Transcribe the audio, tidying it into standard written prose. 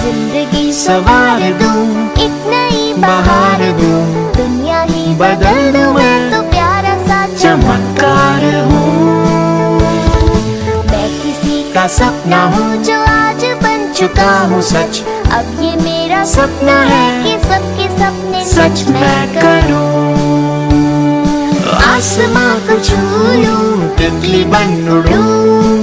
जिंदगी सवार दूं, एक नई बहार दूं, दुनिया ही बदल दूं मैं तो प्यारा सा चमत्कार हूँ। मैं किसी का सपना हूँ जो आज बन चुका हूँ सच, अब ये मेरा सपना है कि सबके सपने सच मैं करूँ। आसमां को छू लूं, तितली बन उड़ूं,